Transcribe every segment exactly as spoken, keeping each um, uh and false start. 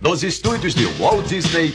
Nos estúdios de Walt Disney.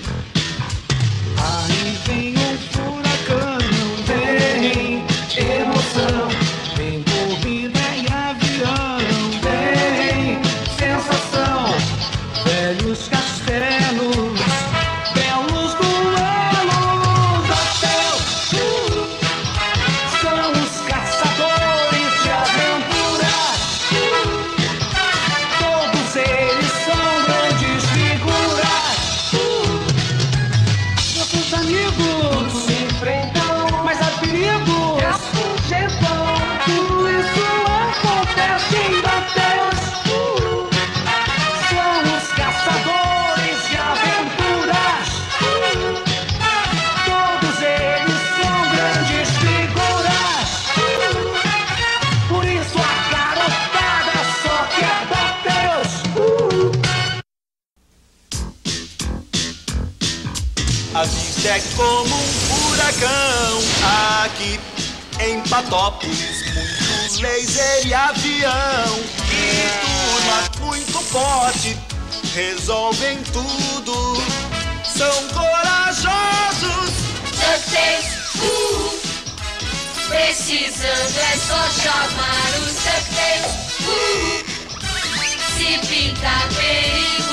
Aí vem um furacão, vem emoção, vem corrida e avião, vem sensação, velhos castelos, belos duelos, hotéis, uh, são os caçadores de aventuras, uh, todos eles são grandes figuras, uh, nossos amigos se enfrentam, mas há perigo, é sujeição, tudo isso acontece em hotéis, uh, são os caçadores de aventuras, uh, todos eles são grandes figuras, uh, por isso a garotada só quer dar Deus. Uh. A vida é como um furacão aqui em Patópolis, muito laser e avião e turma muito forte, resolvem tudo, são corajosos. DuckTales, uh, precisando é só chamar os DuckTales, uh, se pintar perigo.